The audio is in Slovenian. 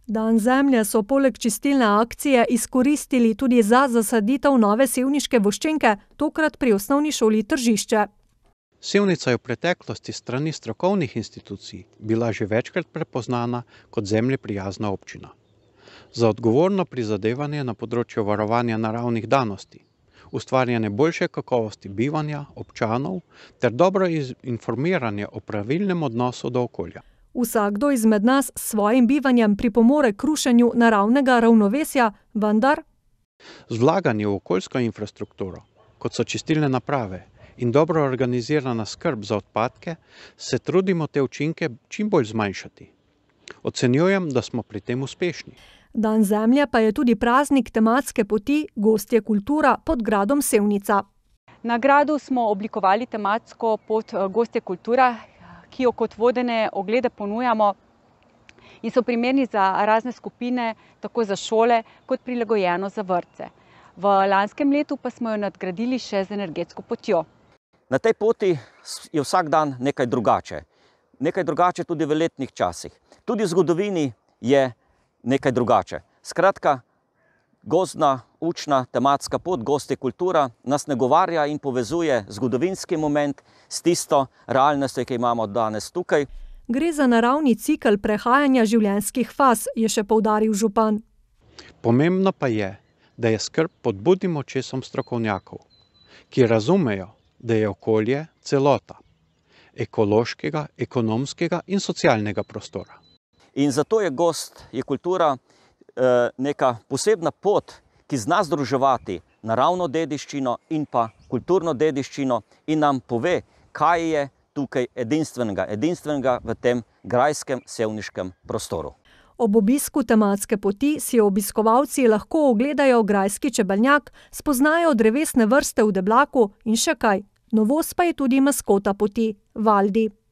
Dan zemlje so poleg čistilne akcije izkoristili tudi za zasaditev nove sevniške voščenke, tokrat pri osnovni šoli Tržišče. Sevnica je v preteklosti s strani strokovnih institucij bila že večkrat prepoznana kot zemljeprijazna občina. Za odgovorno prizadevanje na področju varovanja naravnih danosti, ustvarjanje boljše kakovosti bivanja občanov ter dobro informiranje o pravilnem odnosu do okolja. Vsakdo izmed nas s svojim bivanjem pripomore k rušenju naravnega ravnovesja, vendar z vlaganjem v okoljsko infrastrukturo, kot so čistilne naprave in dobro organizirana skrb za odpadke, se trudimo te učinke čim bolj zmanjšati. Ocenjujem, da smo pri tem uspešni. Dan zemlje pa je tudi praznik tematske poti Gostje kultura pod gradom Sevnica. Na gradu smo oblikovali tematsko pot Gostje kultura, ki jo kot vodene oglede ponujamo in so primerni za razne skupine, tako za šole kot prilagojeno za vrtce. V lanskem letu pa smo jo nadgradili še z energetsko potjo. Na tej poti je vsak dan nekaj drugače. Nekaj drugače tudi v letnih časih. Tudi v zgodovini je nekaj drugače. Skratka, gozdna, učna, tematska pot Gostje kultura nas nagovarja in povezuje zgodovinski moment s tisto realnostjo, ki imamo danes tukaj. Gre za naravni cikel prehajanja življenjskih faz, je še poudaril župan. Pomembno pa je, da je skrb pod budnim očesom strokovnjakov, ki razumejo, da je okolje celota ekološkega, ekonomskega in socialnega prostora. In zato je Gostje kultura neka posebna pot, ki zna združevati naravno dediščino in pa kulturno dediščino in nam pove, kaj je tukaj edinstvenega v tem grajskem sevniškem prostoru. Ob obisku tematske poti si obiskovalci lahko ogledajo grajski čebelnjak, spoznajo drevesne vrste v Deblaku in še kaj. Novost pa je tudi maskota poti, Valdi.